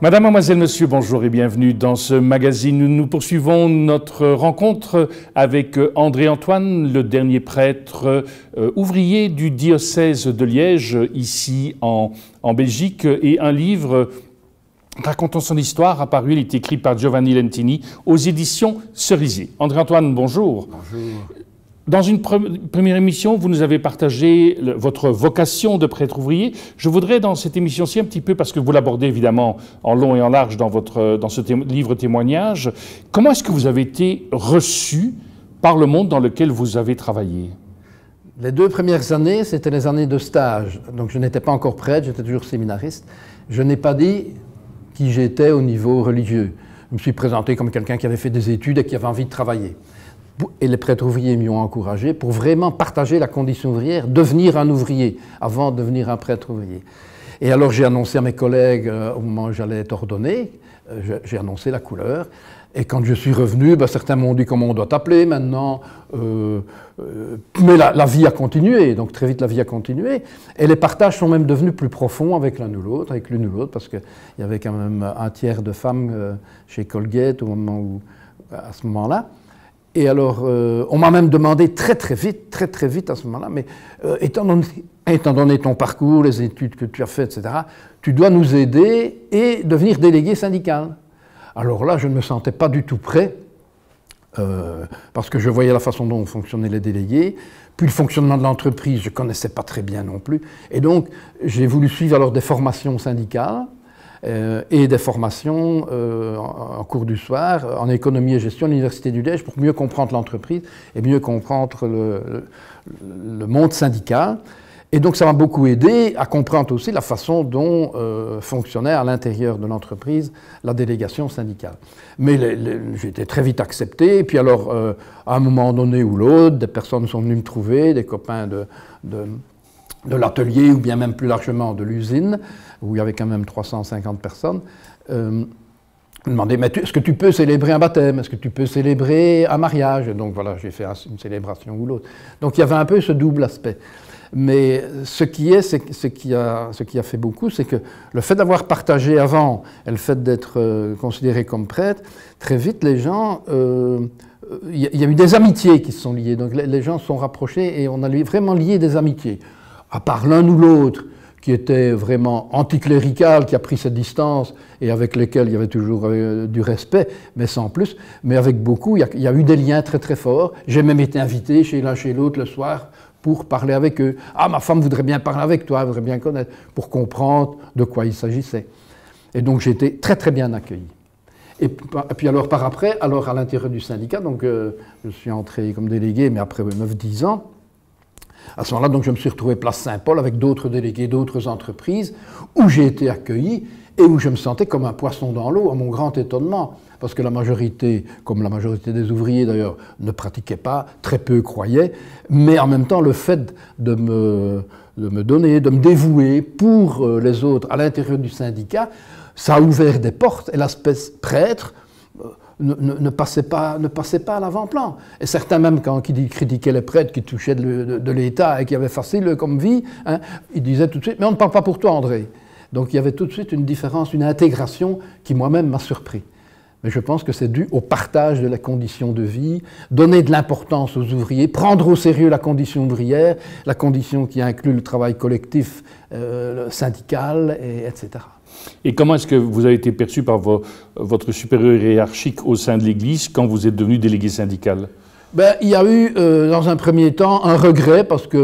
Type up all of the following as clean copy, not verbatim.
Madame, mademoiselle, monsieur, bonjour et bienvenue dans ce magazine. Nous poursuivons notre rencontre avec André-Antoine, le dernier prêtre ouvrier du diocèse de Liège, ici en Belgique, et un livre racontant son histoire apparu, il est écrit par Giovanni Lentini aux éditions Cerisier. André-Antoine, bonjour. Bonjour. Dans une première émission, vous nous avez partagé votre vocation de prêtre ouvrier. Je voudrais, dans cette émission-ci, un petit peu, parce que vous l'abordez évidemment en long et en large dans ce livre témoignage, comment est-ce que vous avez été reçu par le monde dans lequel vous avez travaillé? Les 2 premières années, c'était les années de stage. Donc je n'étais pas encore prêtre, j'étais toujours séminariste. Je n'ai pas dit qui j'étais au niveau religieux. Je me suis présenté comme quelqu'un qui avait fait des études et qui avait envie de travailler. Et les prêtres ouvriers m'y ont encouragé pour vraiment partager la condition ouvrière, devenir un ouvrier avant de devenir un prêtre ouvrier. Et alors j'ai annoncé à mes collègues au moment où j'allais être ordonné, j'ai annoncé la couleur. Et quand je suis revenu, certains m'ont dit comment on doit t'appeler maintenant. Mais la vie a continué, donc très vite la vie a continué. Et les partages sont même devenus plus profonds avec l'un ou l'autre, parce qu'il y avait quand même un tiers de femmes chez Colgate à ce moment-là. Et alors, on m'a même demandé très vite à ce moment-là, mais étant donné ton parcours, les études que tu as faites, etc., tu dois nous aider et devenir délégué syndical. Alors là, je ne me sentais pas du tout prêt, parce que je voyais la façon dont fonctionnaient les délégués, puis le fonctionnement de l'entreprise, je ne connaissais pas très bien non plus. Et donc, j'ai voulu suivre alors des formations syndicales, et des formations en cours du soir, en économie et gestion à l'Université du Liège pour mieux comprendre l'entreprise et mieux comprendre le monde syndical. Et donc ça m'a beaucoup aidé à comprendre aussi la façon dont fonctionnait à l'intérieur de l'entreprise la délégation syndicale. Mais j'ai été très vite accepté, et puis alors à un moment donné ou l'autre, des personnes sont venues me trouver, des copains de l'atelier ou bien même plus largement de l'usine, où il y avait quand même 350 personnes, me demandaient, mais est-ce que tu peux célébrer un baptême? Est-ce que tu peux célébrer un mariage? Et donc voilà, j'ai fait une célébration ou l'autre. Donc il y avait un peu ce double aspect. Mais ce qui a fait beaucoup, c'est que le fait d'avoir partagé avant et le fait d'être considéré comme prêtre, très vite les gens... il y a eu des amitiés qui se sont liées. Donc les gens se sont rapprochés et on a vraiment lié des amitiés. À part l'un ou l'autre qui était vraiment anticlérical, qui a pris cette distance et avec lesquels il y avait toujours du respect, mais sans plus. Mais avec beaucoup, il y a eu des liens très forts. J'ai même été invité chez l'un chez l'autre le soir pour parler avec eux. Ah, ma femme voudrait bien parler avec toi, elle voudrait bien connaître, pour comprendre de quoi il s'agissait. Et donc j'ai été très bien accueilli. Et puis alors par après, à l'intérieur du syndicat, donc je suis entré comme délégué, mais après 9-10 ans, à ce moment-là, donc, je me suis retrouvé place Saint-Paul avec d'autres délégués, d'autres entreprises, où j'ai été accueilli et où je me sentais comme un poisson dans l'eau, à mon grand étonnement, parce que la majorité, comme la majorité des ouvriers d'ailleurs, ne pratiquaient pas, très peu croyaient, mais en même temps, le fait de me donner, de me dévouer pour les autres à l'intérieur du syndicat, ça a ouvert des portes, et l'aspect prêtre ne passait pas à l'avant-plan. Et certains même, qui critiquaient les prêtres qui touchaient de l'État et qui avaient facile comme vie, hein, ils disaient tout de suite « mais on ne parle pas pour toi, André ». Donc il y avait tout de suite une différence, une intégration qui moi-même m'a surpris. Mais je pense que c'est dû au partage de la condition de vie, donner de l'importance aux ouvriers, prendre au sérieux la condition ouvrière, la condition qui inclut le travail collectif, syndical, etc. Et comment est-ce que vous avez été perçu par votre supérieur hiérarchique au sein de l'Église quand vous êtes devenu délégué syndical? Il y a eu, dans un premier temps, un regret, parce que,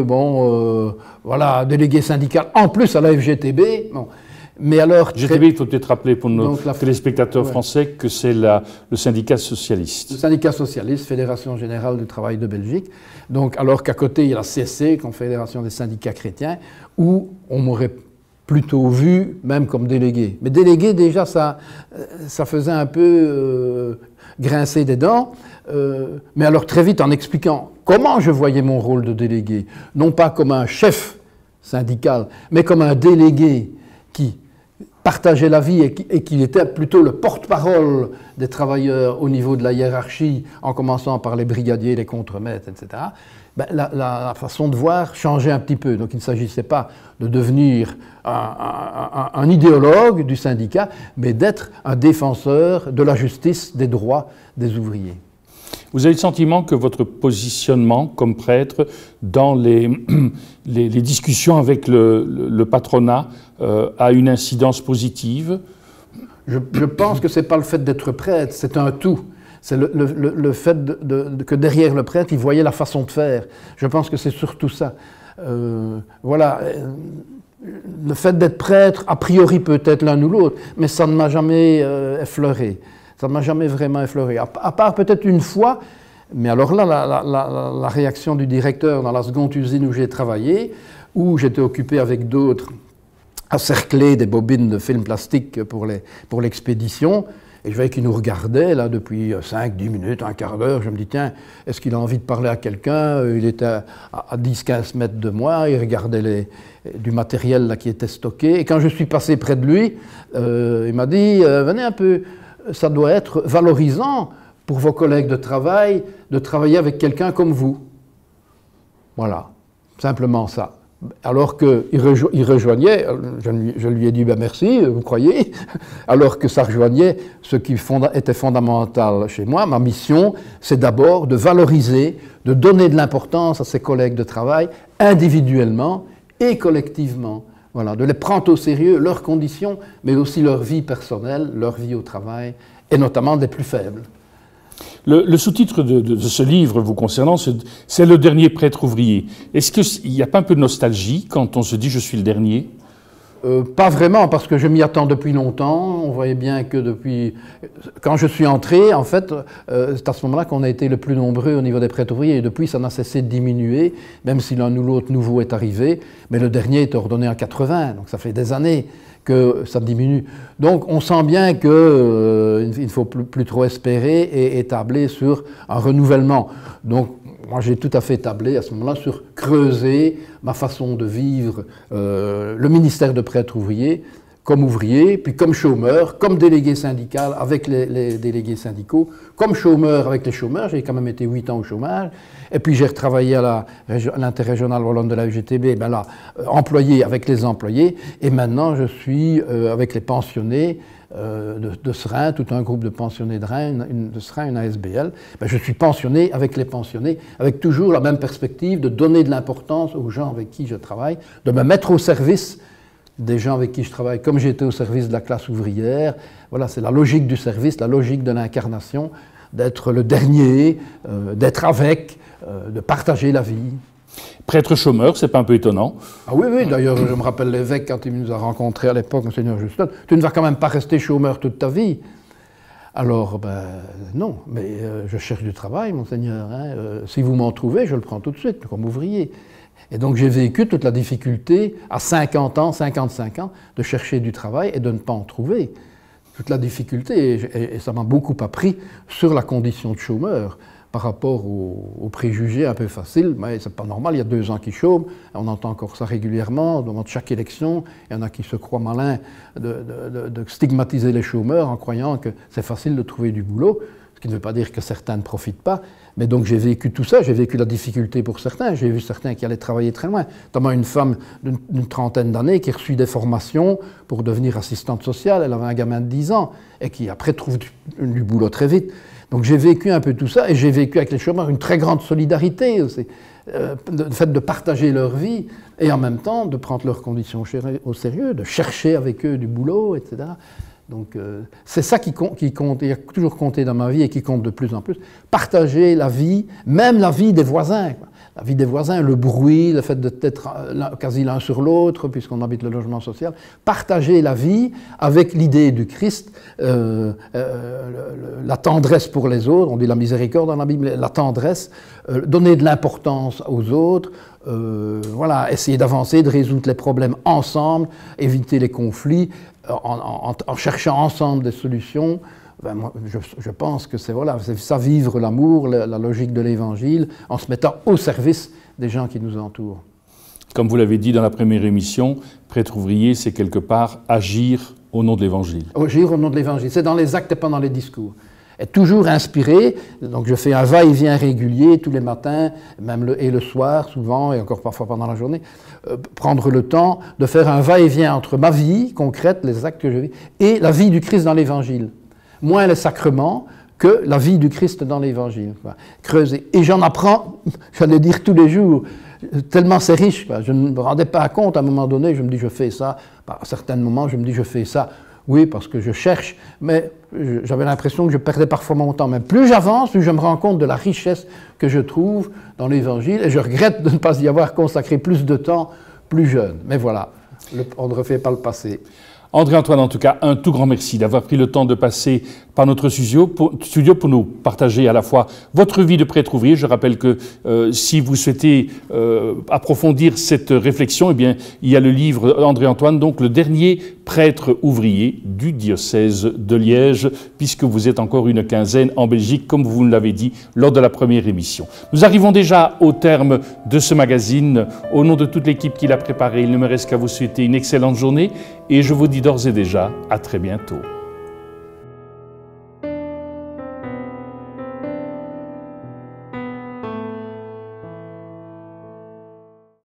voilà, délégué syndical, en plus à la FGTB, bon. Mais alors... FGTB, il faut peut-être rappeler pour nos téléspectateurs français que c'est le syndicat socialiste. Le syndicat socialiste, Fédération Générale du Travail de Belgique. Donc, alors qu'à côté, il y a la CSC, Confédération des syndicats chrétiens, où on m'aurait plutôt vu, même comme délégué. Mais délégué, déjà, ça faisait un peu grincer des dents. Mais alors, très vite, en expliquant comment je voyais mon rôle de délégué, non pas comme un chef syndical, mais comme un délégué qui partageait la vie et qu'il était plutôt le porte-parole des travailleurs au niveau de la hiérarchie, en commençant par les brigadiers, les contremaîtres, etc., ben, la façon de voir changeait un petit peu. Donc il ne s'agissait pas de devenir un idéologue du syndicat, mais d'être un défenseur de la justice, des droits des ouvriers. Vous avez le sentiment que votre positionnement comme prêtre dans les discussions avec le patronat a une incidence positive? Je pense que ce n'est pas le fait d'être prêtre, c'est un tout. C'est le fait que derrière le prêtre, il voyait la façon de faire. Je pense que c'est surtout ça. Voilà. Le fait d'être prêtre, a priori peut-être l'un ou l'autre, mais ça ne m'a jamais effleuré. Ça ne m'a jamais vraiment effleuré. À part peut-être une fois, mais alors là, la réaction du directeur dans la seconde usine où j'ai travaillé, où j'étais occupé avec d'autres à cercler des bobines de film plastique pour l'expédition, et je voyais qu'il nous regardait là depuis 5-10 minutes, un quart d'heure. Je me dis, tiens, est-ce qu'il a envie de parler à quelqu'un? Il était à 10-15 mètres de moi, il regardait du matériel là, qui était stocké. Et quand je suis passé près de lui, il m'a dit, venez un peu, ça doit être valorisant pour vos collègues de travail de travailler avec quelqu'un comme vous. Voilà, simplement ça. Alors qu'il rejoignait, je lui ai dit ben merci, vous croyez, alors que ça rejoignait ce qui était fondamental chez moi. Ma mission, c'est d'abord de valoriser, de donner de l'importance à ses collègues de travail individuellement et collectivement. Voilà, de les prendre au sérieux, leurs conditions, mais aussi leur vie personnelle, leur vie au travail, et notamment des plus faibles. Le sous-titre de ce livre vous concernant, c'est « Le dernier prêtre ouvrier ». Est-ce qu'il n'y a pas un peu de nostalgie quand on se dit « je suis le dernier » ? Pas vraiment, parce que je m'y attends depuis longtemps. On voyait bien que depuis... Quand je suis entré, en fait, c'est à ce moment-là qu'on a été le plus nombreux au niveau des prêtres ouvriers. Et depuis, ça n'a cessé de diminuer, même si l'un ou l'autre nouveau est arrivé. Mais le dernier est ordonné en 80, donc ça fait des années que ça diminue. Donc on sent bien qu'il ne faut plus trop espérer et tabler sur un renouvellement. Donc moi j'ai tout à fait tablé à ce moment-là sur creuser ma façon de vivre le ministère de prêtre ouvrier, comme ouvrier, puis comme chômeur, comme délégué syndical avec les délégués syndicaux, comme chômeur avec les chômeurs, j'ai quand même été 8 ans au chômage, et puis j'ai retravaillé à l'interrégionale wallonne de la UGTB, ben là, employé avec les employés, et maintenant je suis avec les pensionnés de Seraing, tout un groupe de pensionnés de Seraing, une ASBL, ben je suis pensionné avec les pensionnés, avec toujours la même perspective de donner de l'importance aux gens avec qui je travaille, de me mettre au service des gens avec qui je travaille, comme j'étais au service de la classe ouvrière. Voilà, c'est la logique du service, la logique de l'incarnation, d'être le dernier, d'être avec, de partager la vie. Prêtre chômeur, c'est pas un peu étonnant? Ah oui, oui, d'ailleurs, je me rappelle l'évêque quand il nous a rencontrés à l'époque, Monseigneur Justin, tu ne vas quand même pas rester chômeur toute ta vie. Alors, ben non, mais je cherche du travail, Monseigneur. Hein, si vous m'en trouvez, je le prends tout de suite, comme ouvrier. Et donc j'ai vécu toute la difficulté, à 50 ans, 55 ans, de chercher du travail et de ne pas en trouver. Toute la difficulté, et ça m'a beaucoup appris sur la condition de chômeur, par rapport aux préjugés un peu faciles. Mais c'est pas normal, il y a 2 ans qu'ils chôment, on entend encore ça régulièrement, devant chaque élection, il y en a qui se croient malins de stigmatiser les chômeurs en croyant que c'est facile de trouver du boulot, ce qui ne veut pas dire que certains ne profitent pas. Mais donc j'ai vécu tout ça, j'ai vécu la difficulté pour certains, j'ai vu certains qui allaient travailler très loin, notamment une femme d'une trentaine d'années qui a reçu des formations pour devenir assistante sociale, elle avait un gamin de 10 ans, et qui après trouve du boulot très vite. Donc j'ai vécu un peu tout ça, et j'ai vécu avec les chômeurs une très grande solidarité aussi, le fait de partager leur vie, et en même temps de prendre leurs conditions au sérieux, de chercher avec eux du boulot, etc. Donc c'est ça qui compte, et a toujours compté dans ma vie et qui compte de plus en plus. Partager la vie, même la vie des voisins. La vie des voisins, le bruit, le fait d'être quasi l'un sur l'autre, puisqu'on habite le logement social. Partager la vie avec l'idée du Christ, la tendresse pour les autres, on dit la miséricorde dans la Bible, la tendresse, donner de l'importance aux autres, voilà, essayer d'avancer, de résoudre les problèmes ensemble, éviter les conflits, en cherchant ensemble des solutions. Ben moi, je pense que c'est voilà, ça, vivre l'amour, la logique de l'Évangile, en se mettant au service des gens qui nous entourent. Comme vous l'avez dit dans la première émission, prêtre ouvrier, c'est quelque part agir au nom de l'Évangile. Agir au nom de l'Évangile. C'est dans les actes et pas dans les discours. Être toujours inspiré, donc je fais un va-et-vient régulier tous les matins, même le soir souvent, et encore parfois pendant la journée, prendre le temps de faire un va-et-vient entre ma vie concrète, les actes que je vis, et la vie du Christ dans l'Évangile. Moins les sacrements que la vie du Christ dans l'Évangile. Creuser. Et j'en apprends, j'allais dire tous les jours, tellement c'est riche. Je ne me rendais pas compte à un moment donné, je me dis je fais ça, à certains moments je me dis je fais ça. Oui, parce que je cherche, mais j'avais l'impression que je perdais parfois mon temps. Mais plus j'avance, plus je me rends compte de la richesse que je trouve dans l'Évangile, et je regrette de ne pas y avoir consacré plus de temps plus jeune. Mais voilà, on ne refait pas le passé. André-Antoine, en tout cas, un tout grand merci d'avoir pris le temps de passer par notre studio pour nous partager à la fois votre vie de prêtre ouvrier. Je rappelle que si vous souhaitez approfondir cette réflexion, eh bien, il y a le livre André-Antoine, donc le dernier prêtre ouvrier du diocèse de Liège, puisque vous êtes encore une quinzaine en Belgique, comme vous nous l'avez dit lors de la première émission. Nous arrivons déjà au terme de ce magazine. Au nom de toute l'équipe qui l'a préparé, il ne me reste qu'à vous souhaiter une excellente journée et je vous dis d'ores et déjà à très bientôt.